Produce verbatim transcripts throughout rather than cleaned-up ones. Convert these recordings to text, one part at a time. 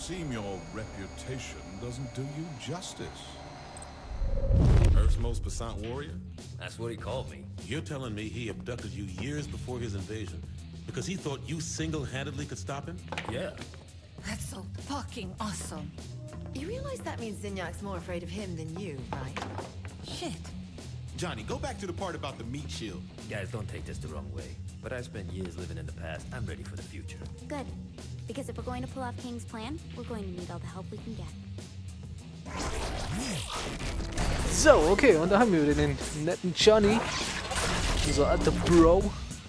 seem your reputation doesn't do you justice. Earth's most puissant warrior? That's what he called me. You're telling me he abducted you years before his invasion because he thought you single-handedly could stop him? Yeah. That's so fucking awesome. You realize that means Zinyak's more afraid of him than you, right? Shit. Johnny, go back to the part about the meat shield. Guys, don't take this the wrong way. But I spent years living in the past. I'm ready for the future. Good. Because if we're going to pull off King's plan, we're going to need all the help we can get. So, okay, und da haben wir wieder den netten Johnny. Unser alter Bro.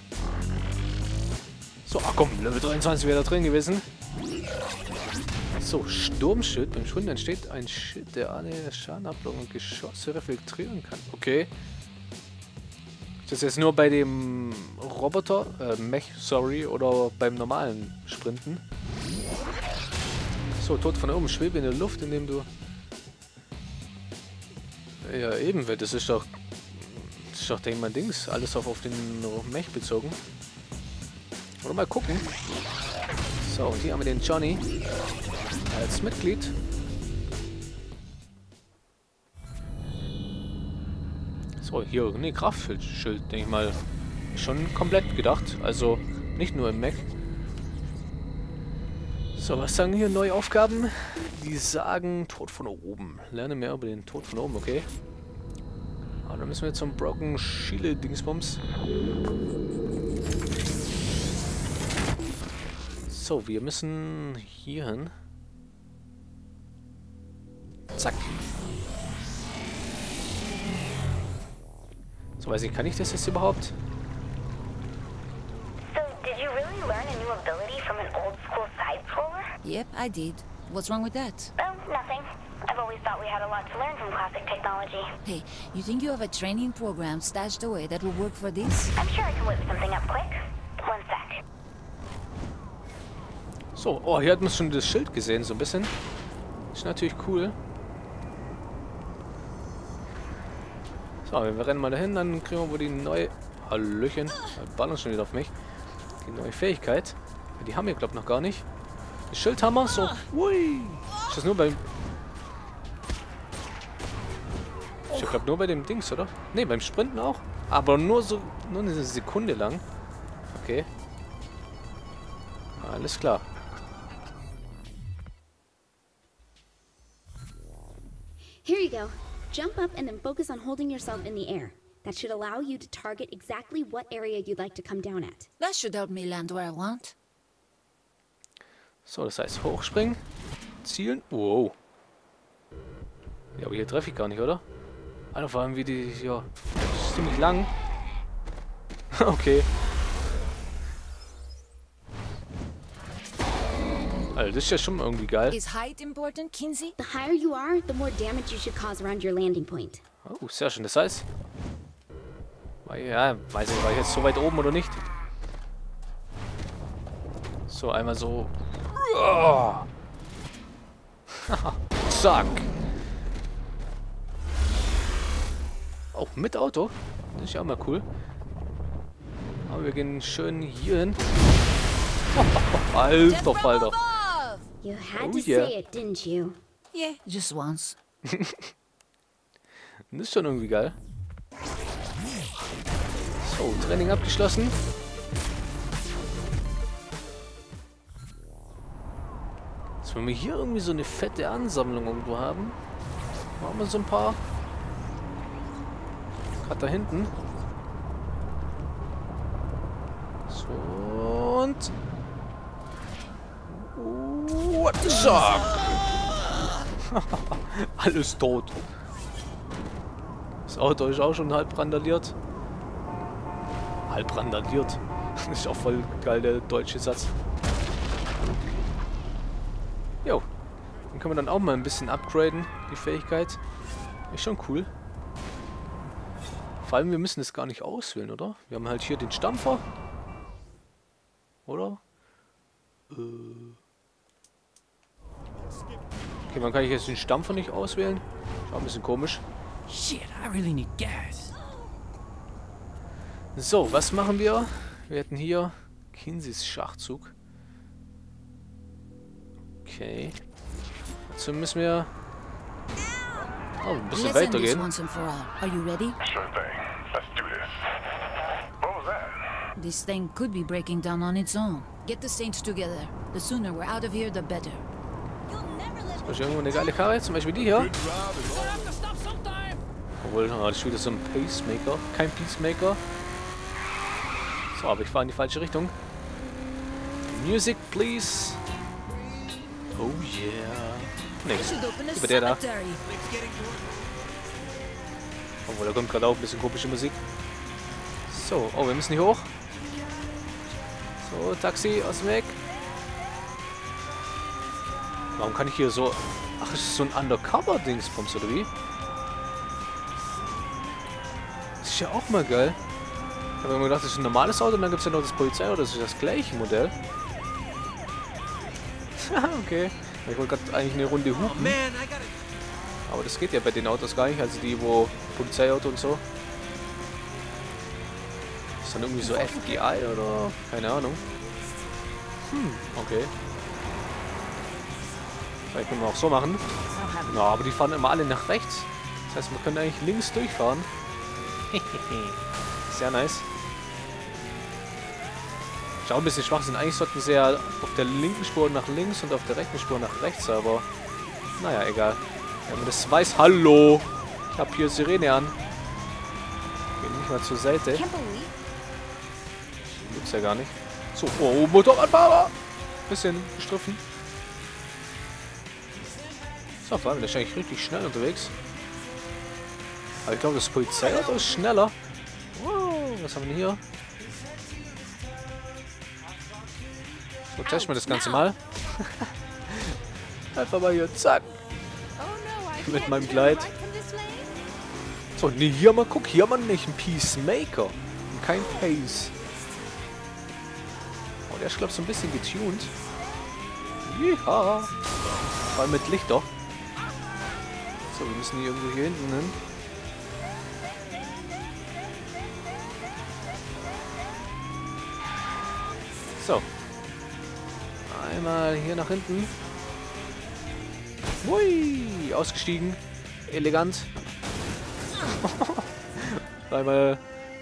So, ach komm, Level dreiundzwanzig wäre da drin gewesen. So, Sturmschild. Beim Schwund entsteht ein Schild, der alle Schadenablocken und Geschosse reflektieren kann. Okay. Ist das jetzt nur bei dem Roboter, äh, Mech, sorry, oder beim normalen Sprinten? So, Tod von oben, schwebe in der Luft, indem du... Ja, eben, das ist doch... Das ist doch, denke ich mal, Dings. Alles auf, auf den Mech bezogen. Oder mal gucken. So, und hier haben wir den Johnny als Mitglied. So, hier, ne, Kraftschild, denke ich mal, schon komplett gedacht. Also nicht nur im Mech. So, was sagen hier neue Aufgaben? Die sagen Tod von oben. Lerne mehr über den Tod von oben, okay. Aber dann müssen wir zum Broken Shield Dingsbums. So, wir müssen hier hin. Zack. So, weiß ich, kann ich das jetzt überhaupt? So, did you really learn a new ability from an old school side scroller? Yep, I did. What's wrong with that? Oh, nothing. I've always thought we had a lot to learn from classic technology. Hey, you think you have a training program stashed away that will work for this? I'm sure I can whip something up quick. One sec. So, oh, hier hat man schon das Schild gesehen, so ein bisschen. Ist natürlich cool. So, wir rennen mal dahin, dann kriegen wir wohl die neue... Hallöchen, ballern schon wieder auf mich. Die neue Fähigkeit. Die haben wir, glaube ich, noch gar nicht. Das Schild haben wir, so... Ui. Ist das nur beim... Ich glaube nur bei dem Dings, oder? Ne, beim Sprinten auch. Aber nur so... Nur eine Sekunde lang. Okay. Alles klar. Here you go. Jump up and then focus on holding yourself in the air. That should allow you to target exactly what area you'd like to come down at. That should help me land where I want. So, das heißt hochspringen, zielen. Wow. Ja, aber hier treffe ich gar nicht, oder? Alter, vor allem wie die... Ja, das ist ziemlich lang. Okay. Alter, das ist ja schon irgendwie geil. Is height important, Kinsey? The higher you are, the more damage you should cause around your landing point. Oh, sehr schön. Das heißt... Ja, weiß ich, war ich jetzt so weit oben oder nicht? So, einmal so... Oh. Zack. Oh, mit Auto. Das ist ja auch mal cool. Aber wir gehen schön hier hin. Oh, alter Falter. You had Oh, to yeah. say it, didn't you? Yeah, just once. Das ist schon irgendwie geil. So, Training abgeschlossen. Jetzt, wenn wir hier irgendwie so eine fette Ansammlung irgendwo haben, machen wir so ein paar. Gerade da hinten. So und... What the fuck? Alles tot. Das Auto ist auch schon halb randaliert. Halb randaliert. Das ist auch voll geil, der deutsche Satz. Jo. Dann können wir dann auch mal ein bisschen upgraden, die Fähigkeit. Ist schon cool. Vor allem, wir müssen das gar nicht auswählen, oder? Wir haben halt hier den Stampfer. Oder? Äh... Okay, man kann ich jetzt den Stampfer nicht auswählen. Ist auch ein bisschen komisch. Shit, I really need gas. So, was machen wir? Wir hätten hier Kinseys Schachzug. Okay. Okay. Dazu müssen wir oh, ein bisschen Let's end this weitergehen. once and for all. Are you ready? Sure thing. Let's do this. What was that? This thing could be breaking down on its own. Get the Saints together. The sooner we're out of here, the better. Ist vielleicht irgendwo eine geile Karre? Zum Beispiel die hier. Obwohl, oh, das ist wieder so ein Pacemaker. Kein Peacemaker. So, aber ich fahre in die falsche Richtung. Music, please. Oh yeah. Nee, über der da. Obwohl, da kommt gerade auch ein bisschen komische Musik. So, oh, wir müssen hier hoch. So, Taxi, aus dem Weg. Warum kann ich hier so... Ach, ist das so ein Undercover-Dingsbums, oder wie? Das ist ja auch mal geil. Ich habe immer gedacht, das ist ein normales Auto und dann gibt es ja noch das Polizeiauto, das ist das gleiche Modell. Okay. Ich wollte gerade eigentlich eine Runde hupen. Aber das geht ja bei den Autos gar nicht, also die, wo Polizeiauto und so. Ist dann irgendwie so F G I oder... Keine Ahnung. Hm, okay. Vielleicht können wir auch so machen. Ja, aber die fahren immer alle nach rechts. Das heißt, wir können eigentlich links durchfahren. Sehr nice. Ist auch ein bisschen Schwachsinn. Eigentlich sollten sie ja auf der linken Spur nach links und auf der rechten Spur nach rechts, aber naja, egal. Wenn man das weiß, hallo! Ich hab hier Sirene an. Geh nicht mal zur Seite. Gibt's ja gar nicht. So, oh, Motorradfahrer! Bisschen gestriffen. So, vor allem, der ist eigentlich richtig schnell unterwegs. Aber ich glaube, das Polizeiauto ist schneller. Wow, was haben wir hier? So, testen wir das Ganze mal. Einfach mal hier, zack. Mit meinem Gleit. So, nee, hier mal, guck, hier haben wir nicht einen Peacemaker. Und kein Pace. Oh, der ist, glaube ich, so ein bisschen getuned. Ja. Vor allem mit Licht doch. So, wir müssen hier irgendwo hier hinten hin. So. Einmal hier nach hinten. Hui, ausgestiegen. Elegant. Einmal.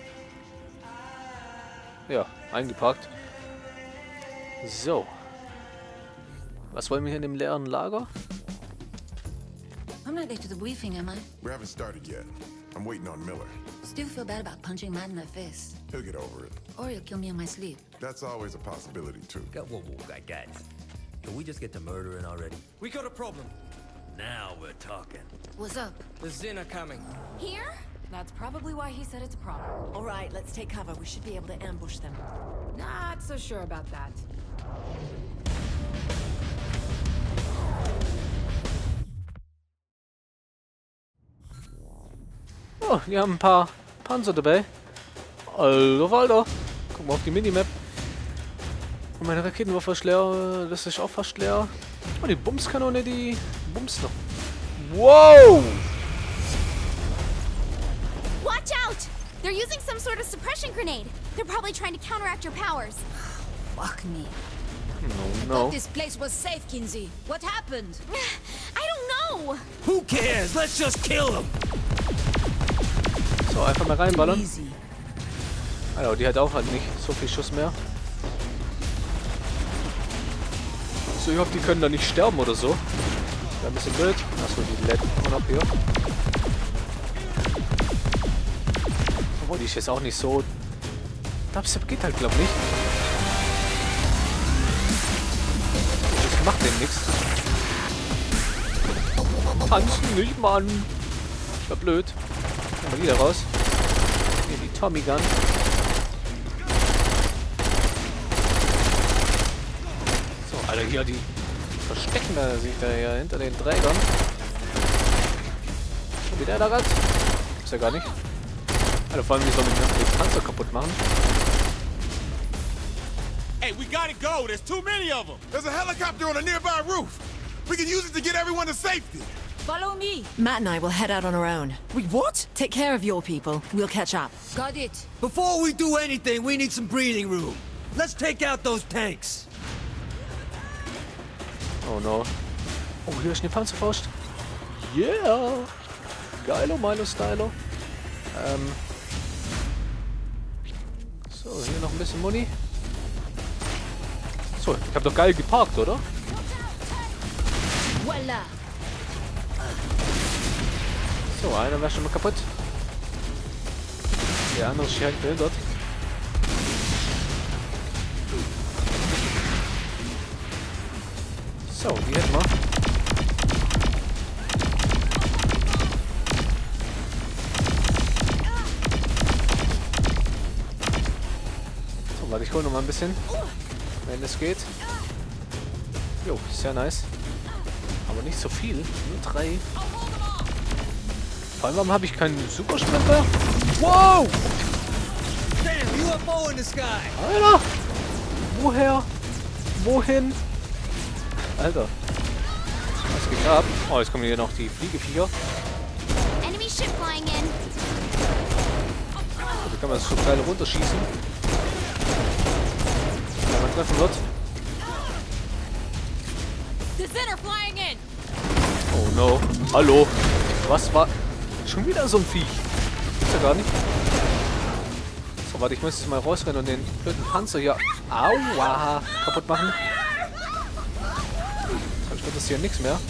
Ja, eingeparkt. So. Was wollen wir hier in dem leeren Lager? I'm not late to the briefing, am I? We haven't started yet. I'm waiting on Miller. Still feel bad about punching Matt in the face. He'll get over it. Or he'll kill me in my sleep. That's always a possibility, too. Whoa, whoa, whoa, guys. Can we just get to murdering already? We got a problem. Now we're talking. What's up? The Zin are coming. Here? That's probably why he said it's a problem. All right, let's take cover. We should be able to ambush them. Not so sure about that. Oh, wir haben ein paar Panzer dabei. Alter, Alter. Guck mal auf die Minimap. Und meine Raketenwaffe ist leer. Das ist auch fast leer. Oh, die Bumskanone, die bumst noch. Wow! Watch out! They're using some sort of suppression grenade. They're probably trying to counteract your powers. Fuck me. No, no. This place was safe, Kinsey. What happened? I don't know. Who cares? Let's just kill them. So, einfach mal reinballern. Easy. Also, die hat auch halt nicht so viel Schuss mehr. So, ich hoffe, die können da nicht sterben oder so. Wäre ein bisschen blöd. Achso, die lädt immer noch hier. Obwohl, die ist jetzt auch nicht so... Dubstep geht halt, glaube ich, nicht. Das macht dem nichts. Tanzen nicht, Mann. Das war blöd. Nehmen wir wieder raus. Hier die Tommy Gun. So, Alter, hier die verstecken da sich da hier hinter den Trägern. Und wie der da gerade? Gibt's ja gar nicht. Alter, vor allem, wie soll man den Panzer kaputt machen? Hey, we gotta go. There's too many of them. There's a helicopter on a nearby roof. We can use it to get everyone to safety. Follow me. Matt and I will head out on our own. Wait, what? Take care of your people. We'll catch up. Got it. Before we do anything, we need some breathing room. Let's take out those tanks. Oh no. Oh, hier ist eine Panzerfaust. Yeah! Geilo, Milo Stylo. Ähm. So, hier noch ein bisschen Muni. So, ich habe doch geil geparkt, oder? Voila. So, einer wäre schon mal kaputt. Der andere ist direkt behindert. So, die hätten wir. So, warte, ich hole noch mal ein bisschen. Wenn es geht. Jo, sehr nice. Aber nicht so viel. Nur drei. Vor allem, warum habe ich keinen Supersprinter? Wow! Damn, U F O in the sky! Alter! Woher? Wohin? Alter. Was geht ab? Oh, jetzt kommen hier noch die Fliegeviecher. Enemy ship flying in. Da kann man das so geil runterschießen. Wenn man treffen wird. Oh no. Hallo. Was war... Schon wieder so ein Viech. Ist ja gar nicht. So, warte, ich muss jetzt mal rausrennen und den blöden Panzer hier... Aua! Kaputt machen. Sonst wird das hier nichts mehr.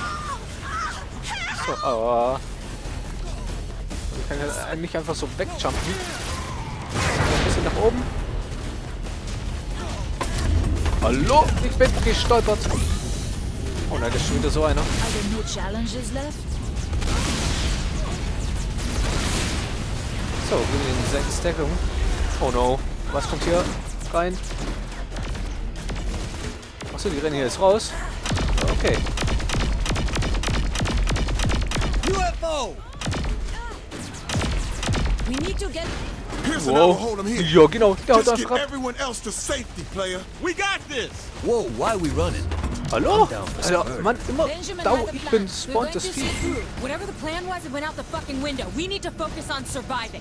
So, aua. Ich kann ja eigentlich einfach so wegjumpen. Ein bisschen nach oben. Hallo? Ich bin gestolpert. Oh nein, das ist schon wieder so einer. Are there new challenges left? So, gehen wir in die Seitendeckung. Oh no. Was kommt hier rein? Achso, die rennen hier jetzt raus. Okay. U F O! We need to get... Here's an hour, Wow. hold him here. Ja, genau. Der haut Just einfach get ab. everyone else to safety, player. We got this. Whoa, why are we running? Hallo? down for Alter, some Mann, immer Benjamin Dau, had the ich plan. bin We're spawned going das to Vieh. see it through. Whatever the plan was, it went out the fucking window. We need to focus on surviving.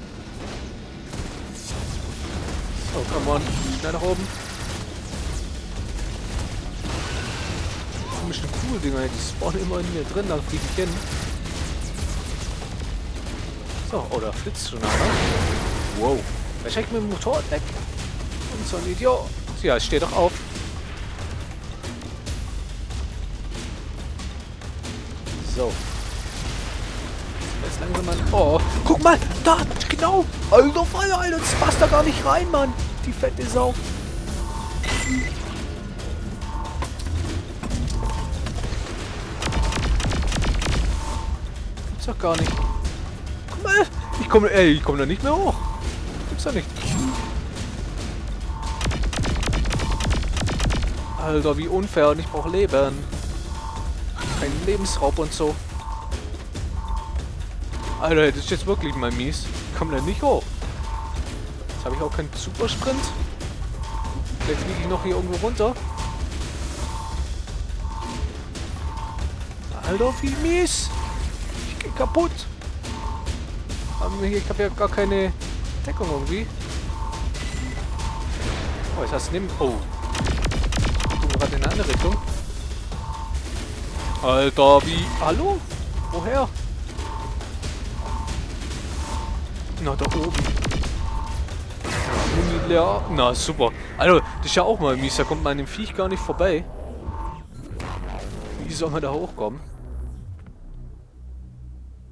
Oh, come on. Schnell nach oben. Komische Kugeldinger, die spawnen immer in mir drin, da fliege ich hin. So, oh, da flitzt schon einer. Wow. Wer schickt mit dem Motorrad weg? Und so ein Idiot. Ja, ich stehe doch auf. So. Jetzt langsam mal. Oh, guck mal! Da! Genau! Alter Feuer, Alter! Das passt da gar nicht rein, Mann! Die fette Sau. Gibt's doch gar nicht. Guck mal! Ich komme, ey, ich komme da nicht mehr hoch. Gibt's doch nicht. Alter, wie unfair. Und ich brauche Leben. Kein Lebensraub und so. Alter, das ist jetzt wirklich mal mies. Ich komme da nicht hoch. Jetzt habe ich auch keinen Supersprint. Vielleicht fliege ich noch hier irgendwo runter. Alter, wie mies. Ich gehe kaputt. Aber ich habe ja gar keine Deckung irgendwie. Oh, jetzt hast du neben... Oh. Ich gucke gerade in eine andere Richtung. Alter, wie... Hallo? Woher? Na, da oben. Muni leer. Na, super. Also, das ist ja auch mal mies. Da kommt man an dem Viech gar nicht vorbei. Wie soll man da hochkommen?